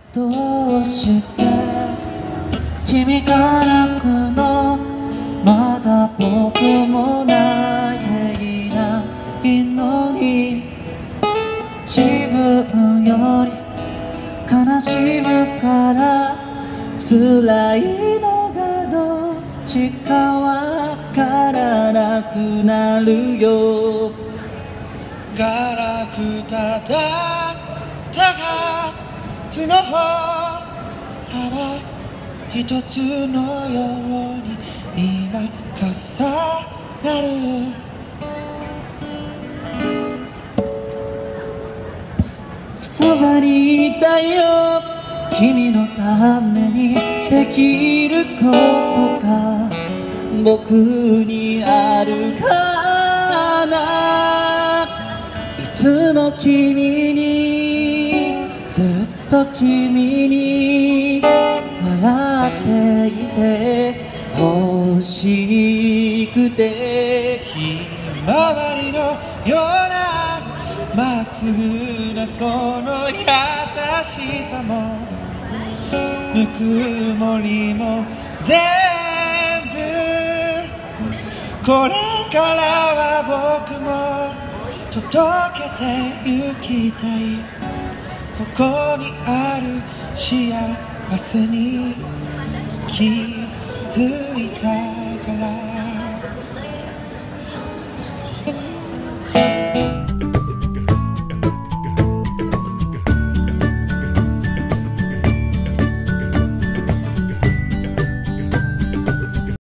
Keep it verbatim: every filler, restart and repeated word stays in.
どうして君が泣くの？まだ僕も泣いていないのに、自分より悲しむから辛いのがどっちかわからなくなるよ。 ガラクタだったがつの葉は一つのように今重なる。 そばにいたよ、君のためにできることが僕にあるかな。いつも君に、ずっと君に笑っていて欲しくて、 ひまわりのようなまっすぐなその優しさもぬくもりも全部、これからは僕も届けてゆきたい。ここにある幸せに気づいたから。